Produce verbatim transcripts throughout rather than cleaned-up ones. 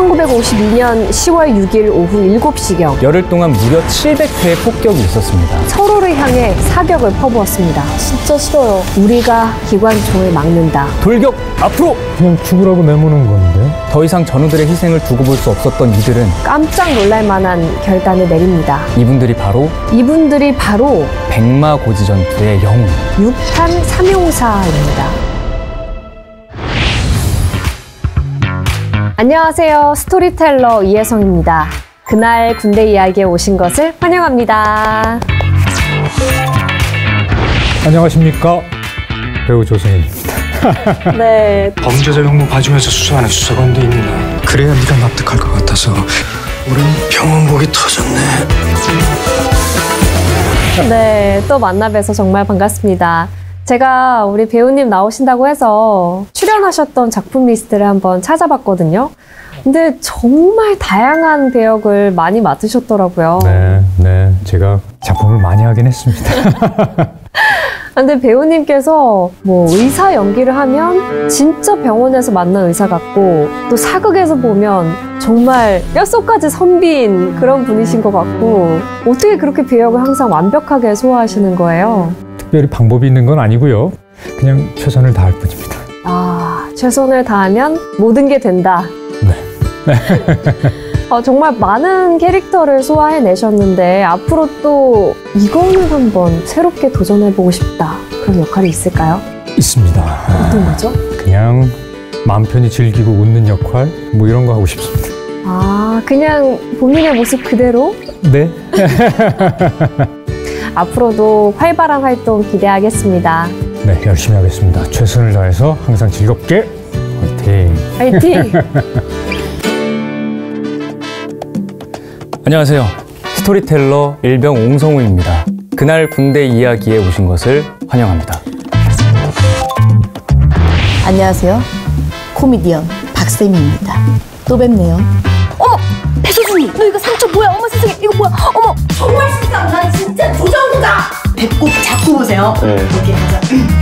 천구백오십이 년 시월 육일 오후 일곱 시경 열흘 동안 무려 칠백 회의 폭격이 있었습니다. 서로를 향해 사격을 퍼부었습니다. 진짜 싫어요. 우리가 기관총을 막는다. 돌격 앞으로! 그냥 죽으라고 내모는 건데. 더 이상 전우들의 희생을 두고 볼 수 없었던 이들은 깜짝 놀랄 만한 결단을 내립니다. 이분들이 바로 이분들이 바로 백마고지 전투의 영웅 육탄 삼용사입니다. 안녕하세요. 스토리텔러 이혜성입니다. 그날 군대 이야기에 오신 것을 환영합니다. 안녕하십니까. 배우 조승현입니다. 네. 범죄자 형무 봐주면서 수사하는 수사관도 있나. 그래야 네가 납득할 것 같아서 우린 병원복이 터졌네. 네, 또 만나 뵈서 정말 반갑습니다. 제가 우리 배우님 나오신다고 해서 출연하셨던 작품 리스트를 한번 찾아봤거든요. 근데 정말 다양한 배역을 많이 맡으셨더라고요. 네, 네. 제가 작품을 많이 하긴 했습니다. 근데 배우님께서 뭐 의사 연기를 하면 진짜 병원에서 만난 의사 같고, 또 사극에서 보면 정말 뼛속까지 선비인 그런 분이신 것 같고, 어떻게 그렇게 배역을 항상 완벽하게 소화하시는 거예요? 특별히 방법이 있는 건 아니고요. 그냥 최선을 다할 뿐입니다. 아, 최선을 다하면 모든 게 된다. 네. 어, 정말 많은 캐릭터를 소화해내셨는데 앞으로 또 이거는 한번 새롭게 도전해보고 싶다, 그런 역할이 있을까요? 있습니다. 어떤 거죠? 그냥 마음 편히 즐기고 웃는 역할, 뭐 이런 거 하고 싶습니다. 아, 그냥 본인의 모습 그대로? 네. 앞으로도 활발한 활동 기대하겠습니다. 네, 열심히 하겠습니다. 최선을 다해서 항상 즐겁게 화이팅! 화이팅! 안녕하세요. 스토리텔러 일병 옹성우입니다. 그날 군대 이야기에 오신 것을 환영합니다. 안녕하세요. 코미디언 박쌤입니다. 또 뵙네요. 어머! 배소준이! 너 이거 상처 뭐야? 어머 세상에! 이거 뭐야? 어머! 정말 신상! 난 진짜 조정구다! 배꼽 잡고 보세요. 네. 이렇게 가자.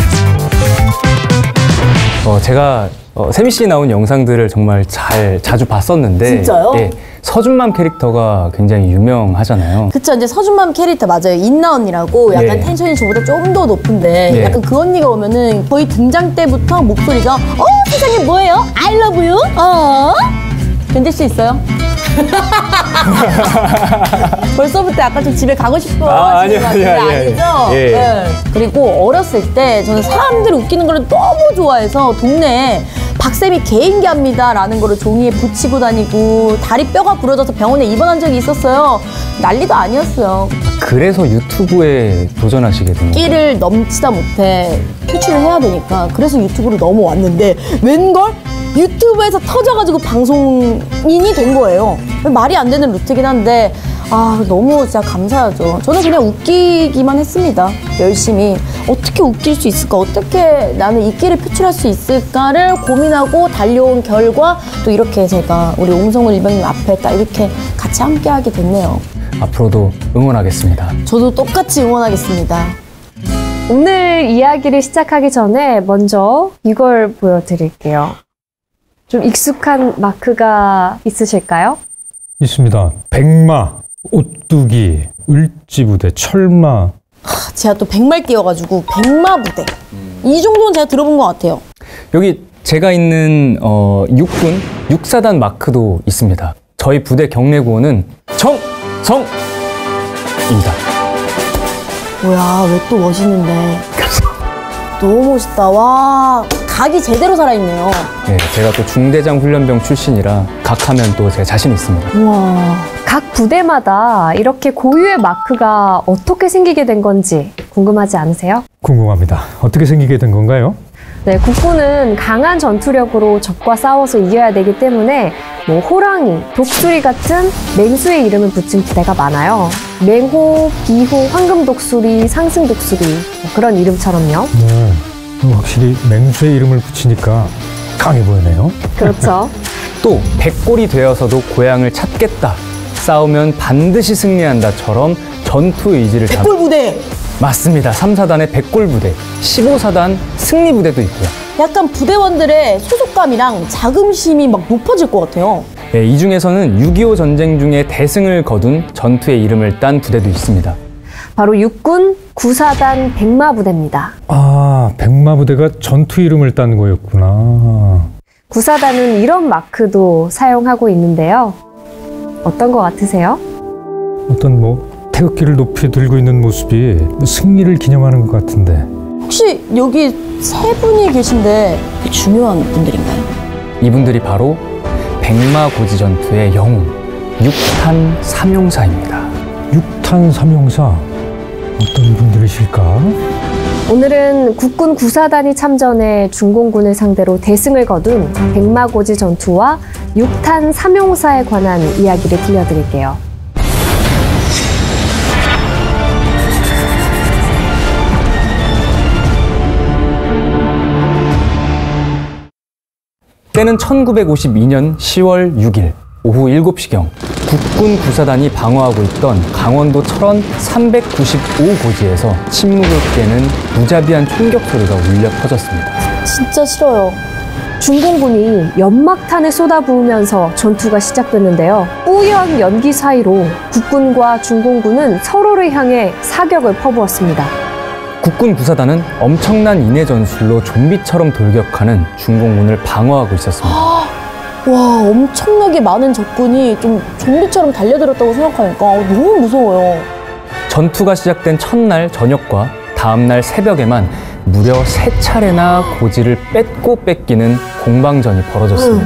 어, 제가 어, 세미 씨 나온 영상들을 정말 잘 자주 봤었는데, 진짜요? 예, 서준맘 캐릭터가 굉장히 유명하잖아요. 그쵸, 이제 서준맘 캐릭터 맞아요. 인나 언니라고 약간 예. 텐션이 저보다 좀 더 높은데 예. 약간 그 언니가 오면은 거의 등장 때부터 목소리가 어 세상에 뭐예요? I love you? 어? 견딜 수 있어요? 벌써부터 약간 좀 집에 가고 싶어 아, 하시는 것 같은데 아니요, 아니요, 아니죠? 아니요. 예. 네. 그리고 어렸을 때 저는 사람들이 웃기는 걸 너무 좋아해서 동네에 박쌤이 개인기 합니다 라는 거를 종이에 붙이고 다니고 다리 뼈가 부러져서 병원에 입원한 적이 있었어요. 난리도 아니었어요. 그래서 유튜브에 도전하시게 된 거예요? 끼를 넘치다 못해 표출을 해야 되니까 그래서 유튜브로 넘어왔는데 웬걸? 유튜브에서 터져가지고 방송인이 된 거예요. 말이 안 되는 루트긴 한데 아 너무 진짜 감사하죠. 저는 그냥 웃기기만 했습니다. 열심히 어떻게 웃길 수 있을까, 어떻게 나는 이 끼를 표출할 수 있을까를 고민하고 달려온 결과 또 이렇게 제가 우리 옹성우 일병님 앞에 딱 이렇게 같이 함께하게 됐네요. 앞으로도 응원하겠습니다. 저도 똑같이 응원하겠습니다. 오늘 이야기를 시작하기 전에 먼저 이걸 보여드릴게요. 좀 익숙한 마크가 있으실까요? 있습니다. 백마, 오뚜기, 을지부대, 철마. 하, 제가 또 백말 뛰어가지고 백마부대 이 정도는 제가 들어본 것 같아요. 여기 제가 있는 어, 육군 육사단 마크도 있습니다. 저희 부대 경례구호는 정성입니다. 뭐야, 왜 또 멋있는데. 너무 멋있다. 와, 각이 제대로 살아있네요. 네, 제가 또 중대장 훈련병 출신이라 각하면 또 제 자신 있습니다. 우와. 각 부대마다 이렇게 고유의 마크가 어떻게 생기게 된 건지 궁금하지 않으세요? 궁금합니다. 어떻게 생기게 된 건가요? 네, 국군은 강한 전투력으로 적과 싸워서 이겨야 되기 때문에 뭐 호랑이, 독수리 같은 맹수의 이름을 붙인 부대가 많아요. 맹호, 비호, 황금독수리, 상승독수리 뭐 그런 이름처럼요. 네, 확실히 맹수의 이름을 붙이니까 강해 보이네요. 그렇죠. 또 백골이 되어서도 고향을 찾겠다, 싸우면 반드시 승리한다처럼 전투 의지를 잡... 백골 부대! 맞습니다. 삼 사단의 백골 부대, 십오 사단 승리 부대도 있고요. 약간 부대원들의 소속감이랑 자긍심이 막 높아질 것 같아요. 네, 이 중에서는 육이오 전쟁 중에 대승을 거둔 전투의 이름을 딴 부대도 있습니다. 바로 육군 구사단 백마부대입니다. 아, 백마부대가 전투 이름을 딴 거였구나. 구사단은 이런 마크도 사용하고 있는데요. 어떤 것 같으세요? 어떤 뭐 태극기를 높이 들고 있는 모습이 승리를 기념하는 것 같은데. 혹시 여기 세 분이 계신데 중요한 분들인가요? 이분들이 바로 백마고지 전투의 영웅 육탄 삼용사입니다. 육탄 삼용사, 어떤 분들이실까? 오늘은 국군 구사단이 참전해 중공군을 상대로 대승을 거둔 백마고지 전투와 육탄 삼용사에 관한 이야기를 들려드릴게요. 때는 천구백오십이 년 시월 육일 오후 일곱 시경 국군 구사단이 방어하고 있던 강원도 철원 삼백구십오 고지에서 침묵을 깨는 무자비한 총격 소리가 울려 퍼졌습니다. 진짜 싫어요. 중공군이 연막탄을 쏟아부으면서 전투가 시작됐는데요. 뿌연 연기 사이로 국군과 중공군은 서로를 향해 사격을 퍼부었습니다. 국군 구사단은 엄청난 인해 전술로 좀비처럼 돌격하는 중공군을 방어하고 있었습니다. 와, 엄청나게 많은 적군이 좀 좀비처럼 달려들었다고 생각하니까 너무 무서워요. 전투가 시작된 첫날 저녁과 다음날 새벽에만 무려 세 차례나 고지를 뺏고 뺏기는 공방전이 벌어졌습니다.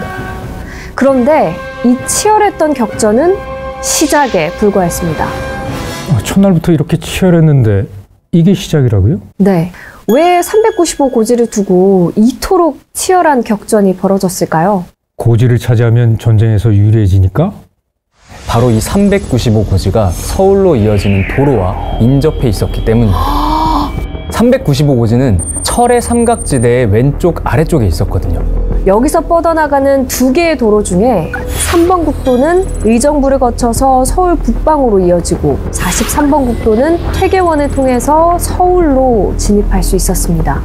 그런데 이 치열했던 격전은 시작에 불과했습니다. 아, 첫날부터 이렇게 치열했는데 이게 시작이라고요? 네. 왜 삼백구십오 고지를 두고 이토록 치열한 격전이 벌어졌을까요? 고지를 차지하면 전쟁에서 유리해지니까? 바로 이 삼백구십오 고지가 서울로 이어지는 도로와 인접해 있었기 때문입니다. 삼백구십오 고지는 철의 삼각지대의 왼쪽 아래쪽에 있었거든요. 여기서 뻗어나가는 두 개의 도로 중에 삼 번 국도는 의정부를 거쳐서 서울 북방으로 이어지고 사십삼 번 국도는 퇴계원을 통해서 서울로 진입할 수 있었습니다.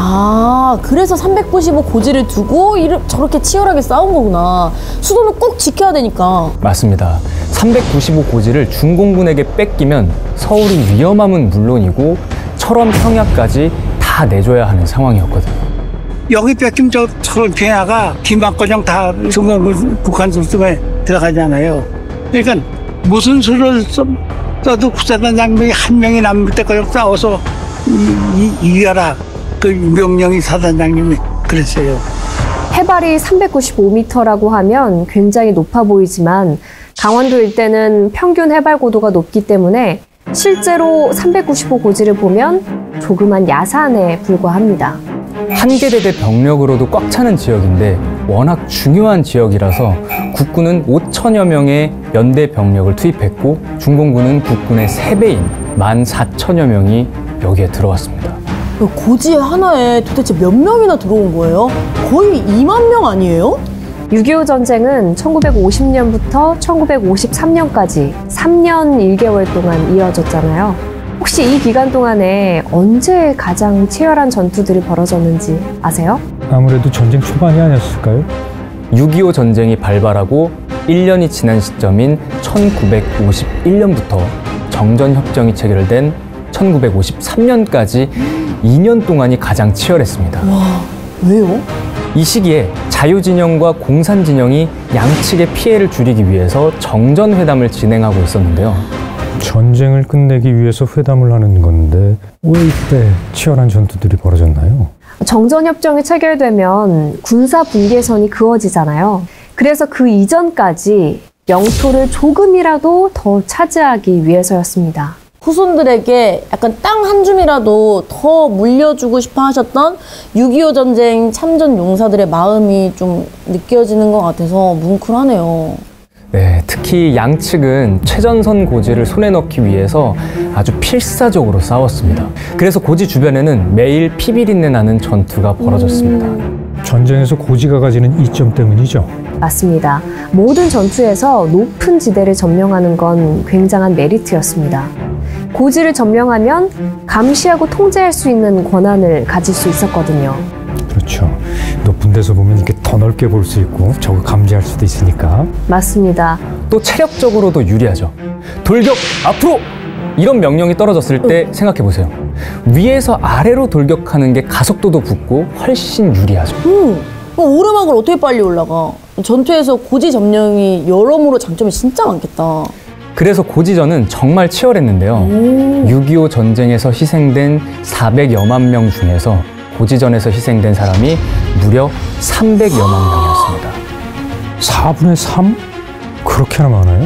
아, 그래서 삼백구십오 고지를 두고 이를 저렇게 치열하게 싸운 거구나. 수도는 꼭 지켜야 되니까. 맞습니다. 삼백구십오 고지를 중공군에게 뺏기면 서울이 위험함은 물론이고 철원 평야까지 다 내줘야 하는 상황이었거든요. 여기 뺏기면 저 철원 평야가 김학권형 다 중공군 북한 소속에 들어가잖아요. 그러니까 무슨 수를 써, 써도 구사단 장병이 한 명이 남을 때까지 싸워서 이, 이, 이겨라. 그 명령이 사단장님이 그랬어요. 해발이 삼백구십오 미터라고 하면 굉장히 높아 보이지만 강원도 일대는 평균 해발 고도가 높기 때문에 실제로 삼백구십오 고지를 보면 조그만 야산에 불과합니다. 한 개 대대 병력으로도 꽉 차는 지역인데 워낙 중요한 지역이라서 국군은 오천여 명의 연대 병력을 투입했고 중공군은 국군의 세 배인 만 사천여 명이 여기에 들어왔습니다. 고지 하나에 도대체 몇 명이나 들어온 거예요? 거의 이만 명 아니에요? 육이오 전쟁은 천구백오십 년부터 천구백오십삼 년까지 삼 년 일 개월 동안 이어졌잖아요. 혹시 이 기간 동안에 언제 가장 치열한 전투들이 벌어졌는지 아세요? 아무래도 전쟁 초반이 아니었을까요? 육이오 전쟁이 발발하고 일 년이 지난 시점인 천구백오십일 년부터 정전협정이 체결된 천구백오십삼 년까지 이 년 동안이 가장 치열했습니다. 와, 왜요? 이 시기에 자유진영과 공산진영이 양측의 피해를 줄이기 위해서 정전회담을 진행하고 있었는데요. 전쟁을 끝내기 위해서 회담을 하는 건데 왜 이때 치열한 전투들이 벌어졌나요? 정전협정이 체결되면 군사 분계선이 그어지잖아요. 그래서 그 이전까지 영토를 조금이라도 더 차지하기 위해서였습니다. 후손들에게 약간 땅 한 줌이라도 더 물려주고 싶어 하셨던 육이오 전쟁 참전 용사들의 마음이 좀 느껴지는 것 같아서 뭉클하네요. 네, 특히 양측은 최전선 고지를 손에 넣기 위해서 아주 필사적으로 싸웠습니다. 그래서 고지 주변에는 매일 피비린내 나는 전투가 벌어졌습니다. 음. 전쟁에서 고지가 가지는 이점 때문이죠. 맞습니다. 모든 전투에서 높은 지대를 점령하는 건 굉장한 메리트였습니다. 고지를 점령하면 감시하고 통제할 수 있는 권한을 가질 수 있었거든요. 그렇죠. 높은 데서 보면 이게 턱 더 넓게 볼 수 있고 적을 감지할 수도 있으니까. 맞습니다. 또 체력적으로도 유리하죠. 돌격 앞으로! 이런 명령이 떨어졌을 때 생각해 보세요. 위에서 아래로 돌격하는 게 가속도도 붙고 훨씬 유리하죠. 음, 오르막을 어떻게 빨리 올라가? 전투에서 고지 점령이 여러모로 장점이 진짜 많겠다. 그래서 고지전은 정말 치열했는데요. 육이오 전쟁에서 희생된 사백여만 명 중에서 고지전에서 희생된 사람이 무려 삼백여만 명이었습니다. 사분의 삼? 그렇게나 많아요?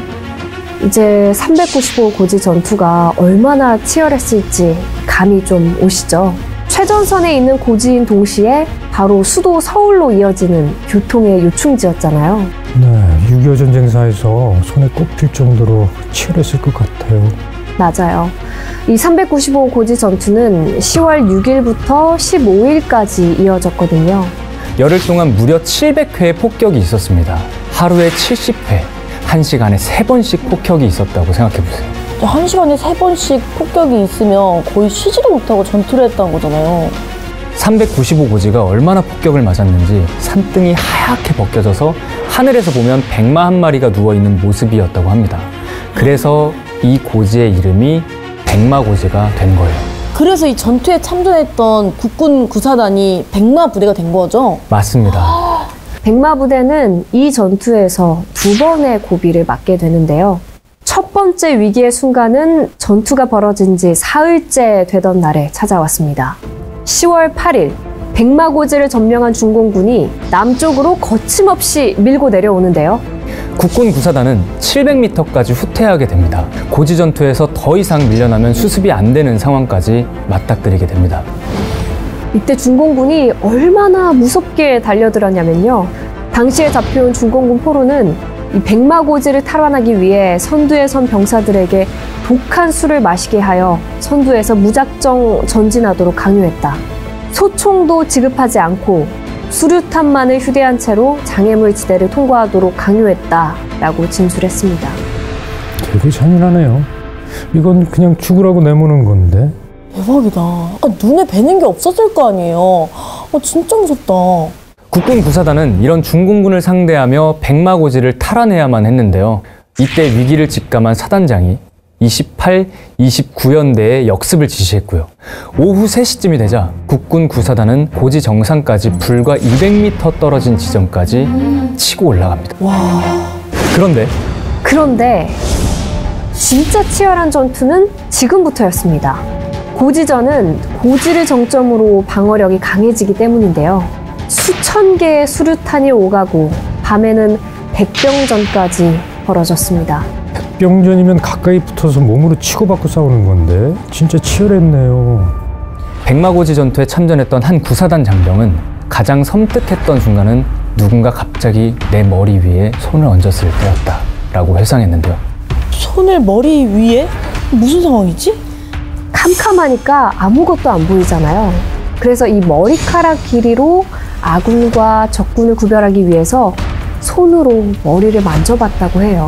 이제 삼백구십오 고지 전투가 얼마나 치열했을지 감이 좀 오시죠? 최전선에 있는 고지인 동시에 바로 수도 서울로 이어지는 교통의 요충지였잖아요. 네, 육이오 전쟁사에서 손에 꼽힐 정도로 치열했을 것 같아요. 맞아요. 이 삼백구십오 고지 전투는 시월 육일부터 십오일까지 이어졌거든요. 열흘 동안 무려 칠백 회의 폭격이 있었습니다. 하루에 칠십 회, 한 시간에 세 번씩 폭격이 있었다고 생각해보세요. 한 시간에 세 번씩 폭격이 있으면 거의 쉬지도 못하고 전투를 했다는 거잖아요. 삼백구십오 고지가 얼마나 폭격을 맞았는지 산등이 하얗게 벗겨져서 하늘에서 보면 백마 한 마리가 누워있는 모습이었다고 합니다. 그래서 이 고지의 이름이 백마고지가 된 거예요. 그래서 이 전투에 참전했던 국군 구사단이 백마 부대가 된 거죠? 맞습니다. 백마 부대는 이 전투에서 두 번의 고비를 맞게 되는데요. 첫 번째 위기의 순간은 전투가 벌어진 지 사흘째 되던 날에 찾아왔습니다. 시월 팔일, 백마고지를 점령한 중공군이 남쪽으로 거침없이 밀고 내려오는데요. 국군 구사단은 칠백 미터까지 후퇴하게 됩니다. 고지 전투에서 더 이상 밀려나면 수습이 안 되는 상황까지 맞닥뜨리게 됩니다. 이때 중공군이 얼마나 무섭게 달려들었냐면요. 당시에 잡혀온 중공군 포로는 이 백마고지를 탈환하기 위해 선두에 선 병사들에게 독한 술을 마시게 하여 선두에서 무작정 전진하도록 강요했다. 소총도 지급하지 않고 수류탄만을 휴대한 채로 장애물 지대를 통과하도록 강요했다라고 진술했습니다. 되게 잔인하네요. 이건 그냥 죽으라고 내모는 건데. 대박이다. 아까 눈에 뵈는 게 없었을 거 아니에요. 어, 진짜 무섭다. 국군 구사단은 이런 중공군을 상대하며 백마고지를 탈환해야만 했는데요. 이때 위기를 직감한 사단장이 이십팔, 이십구 연대에 역습을 지시했고요. 오후 세 시쯤이 되자 국군 구사단은 고지 정상까지 불과 이백 미터 떨어진 지점까지 치고 올라갑니다. 와. 그런데 그런데 진짜 치열한 전투는 지금부터였습니다. 고지전은 고지를 정점으로 방어력이 강해지기 때문인데요. 수천 개의 수류탄이 오가고 밤에는 백병전까지 벌어졌습니다. 백병전이면 가까이 붙어서 몸으로 치고받고 싸우는 건데 진짜 치열했네요. 백마고지 전투에 참전했던 한 구사단 장병은 가장 섬뜩했던 순간은 누군가 갑자기 내 머리 위에 손을 얹었을 때였다라고 회상했는데요. 손을 머리 위에? 무슨 상황이지? 캄캄하니까 아무것도 안 보이잖아요. 그래서 이 머리카락 길이로 아군과 적군을 구별하기 위해서 손으로 머리를 만져봤다고 해요.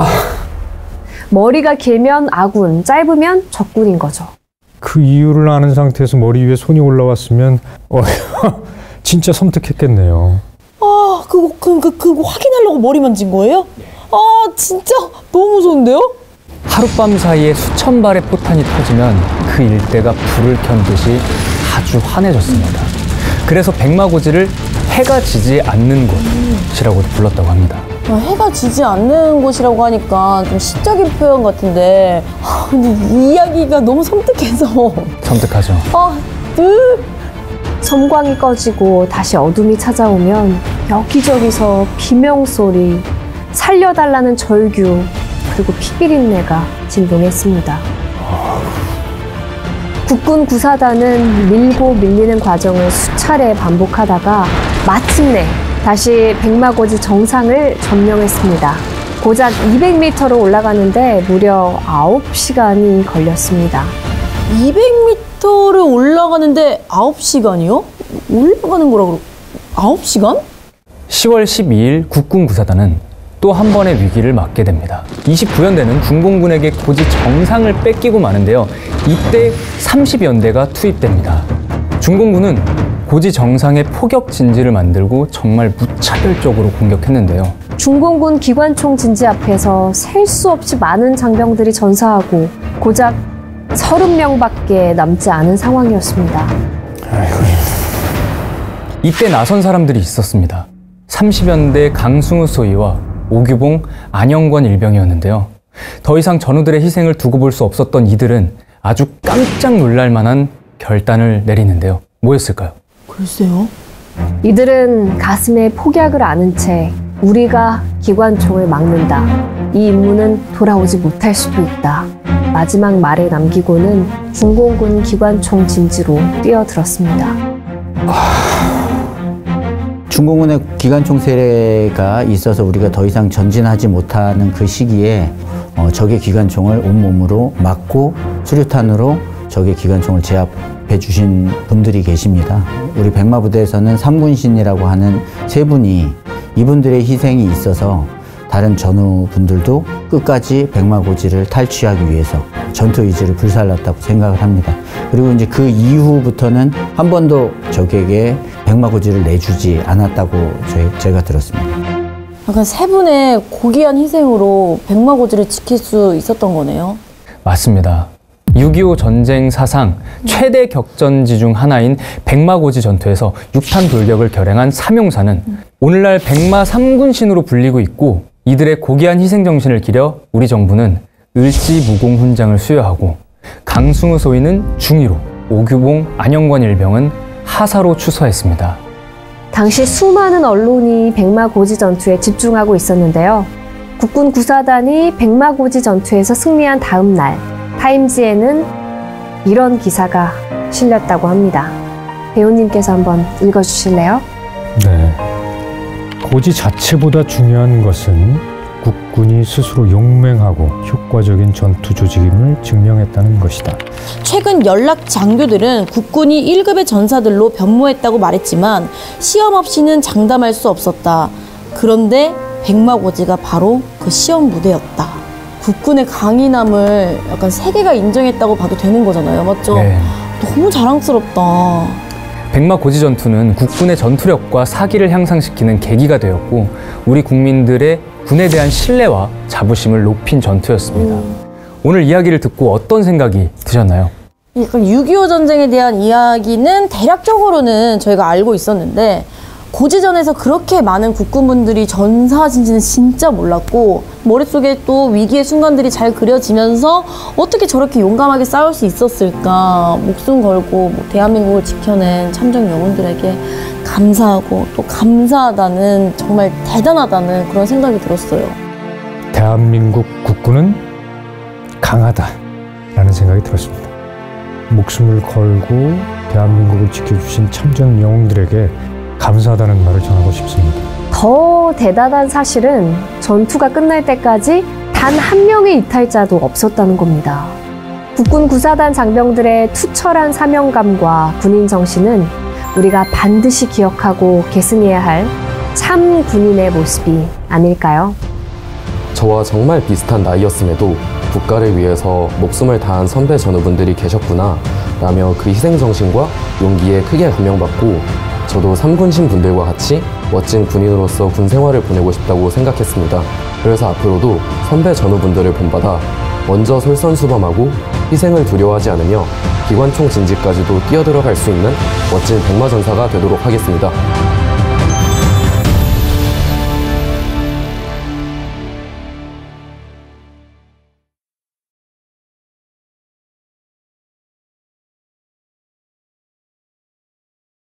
머리가 길면 아군, 짧으면 적군인 거죠. 그 이유를 아는 상태에서 머리 위에 손이 올라왔으면 어, 진짜 섬뜩했겠네요. 아, 그거, 그, 그, 그거 확인하려고 머리 만진 거예요? 아, 진짜 너무 무서운데요? 하룻밤 사이에 수천 발의 포탄이 터지면 그 일대가 불을 켠 듯이 아주 환해졌습니다. 그래서 백마고지를 해가 지지 않는 곳이라고도 불렀다고 합니다. 아, 해가 지지 않는 곳이라고 하니까 좀 시적인 표현 같은데, 아, 근데 이 이야기가 너무 섬뜩해서. 섬뜩하죠. 아, 으. 섬광이 꺼지고 다시 어둠이 찾아오면 여기저기서 비명소리, 살려달라는 절규, 그리고 피비린내가 진동했습니다. 국군 구사단은 밀고 밀리는 과정을 수차례 반복하다가 마침내 다시 백마고지 정상을 점령했습니다. 고작 이백 미터로 올라가는데 무려 아홉 시간이 걸렸습니다. 이백 미터를 올라가는데 아홉 시간이요? 올라가는 거라 그러 아홉 시간? 시월 십이일 국군 구사단은 또 한 번의 위기를 맞게 됩니다. 이십구 연대는 중공군에게 고지 정상을 뺏기고 마는데요. 이때 삼십 연대가 투입됩니다. 중공군은 고지 정상에 포격 진지를 만들고 정말 무차별적으로 공격했는데요. 중공군 기관총 진지 앞에서 셀 수 없이 많은 장병들이 전사하고 고작 서른 명밖에 남지 않은 상황이었습니다. 이때 나선 사람들이 있었습니다. 삼십연대 강승우 소위와 오규봉, 안영권 일병이었는데요. 더 이상 전우들의 희생을 두고 볼 수 없었던 이들은 아주 깜짝 놀랄 만한 결단을 내리는데요. 뭐였을까요? 글쎄요. 이들은 가슴에 폭약을 안은 채 우리가 기관총을 막는다. 이 임무는 돌아오지 못할 수도 있다. 마지막 말을 남기고는 중공군 기관총 진지로 뛰어들었습니다. 중공군의 기관총 세례가 있어서 우리가 더 이상 전진하지 못하는 그 시기에 어, 적의 기관총을 온몸으로 막고 수류탄으로 적의 기관총을 제압해 주신 분들이 계십니다. 우리 백마부대에서는 삼군신이라고 하는 세 분이 이분들의 희생이 있어서 다른 전우분들도 끝까지 백마고지를 탈취하기 위해서 전투 의지를 불살랐다고 생각을 합니다. 그리고 이제 그 이후부터는 한 번도 적에게 백마고지를 내주지 않았다고 제, 제가 들었습니다. 약간 세 분의 고귀한 희생으로 백마고지를 지킬 수 있었던 거네요. 맞습니다. 육이오 전쟁 사상 최대 격전지 중 하나인 백마고지 전투에서 육탄 돌격을 결행한 삼용사는 오늘날 백마 삼군신으로 불리고 있고, 이들의 고귀한 희생정신을 기려 우리 정부는 을지무공 훈장을 수여하고 강승우 소위는 중위로, 오규봉, 안영권 일병은 하사로 추서했습니다. 당시 수많은 언론이 백마고지 전투에 집중하고 있었는데요. 국군 구사단이 백마고지 전투에서 승리한 다음 날 타임지에는 이런 기사가 실렸다고 합니다. 배우님께서 한번 읽어주실래요? 네. 고지 자체보다 중요한 것은 국군이 스스로 용맹하고 효과적인 전투 조직임을 증명했다는 것이다. 최근 연락 장교들은 국군이 일 급의 전사들로 변모했다고 말했지만 시험 없이는 장담할 수 없었다. 그런데 백마고지가 바로 그 시험 무대였다. 국군의 강인함을 약간 세계가 인정했다고 봐도 되는 거잖아요. 맞죠? 네. 너무 자랑스럽다. 백마고지 전투는 국군의 전투력과 사기를 향상시키는 계기가 되었고, 우리 국민들의 군에 대한 신뢰와 자부심을 높인 전투였습니다. 음. 오늘 이야기를 듣고 어떤 생각이 드셨나요? 약간 육이오 전쟁에 대한 이야기는 대략적으로는 저희가 알고 있었는데, 고지전에서 그렇게 많은 국군분들이 전사하신지는 진짜 몰랐고, 머릿속에 또 위기의 순간들이 잘 그려지면서 어떻게 저렇게 용감하게 싸울 수 있었을까. 목숨 걸고 뭐 대한민국을 지켜낸 참전 영웅들에게 감사하고 또 감사하다는, 정말 대단하다는 그런 생각이 들었어요. 대한민국 국군은 강하다라는 생각이 들었습니다. 목숨을 걸고 대한민국을 지켜주신 참전 영웅들에게 감사하다는 말을 전하고 싶습니다. 더 대단한 사실은 전투가 끝날 때까지 단 한 명의 이탈자도 없었다는 겁니다. 국군 구사단 장병들의 투철한 사명감과 군인 정신은 우리가 반드시 기억하고 계승해야 할 참 군인의 모습이 아닐까요? 저와 정말 비슷한 나이였음에도 국가를 위해서 목숨을 다한 선배 전우분들이 계셨구나 라며 그 희생정신과 용기에 크게 감명받고, 저도 삼군신 분들과 같이 멋진 군인으로서 군 생활을 보내고 싶다고 생각했습니다. 그래서 앞으로도 선배 전우분들을 본받아 먼저 솔선수범하고 희생을 두려워하지 않으며 기관총 진지까지도 뛰어들어갈 수 있는 멋진 백마전사가 되도록 하겠습니다.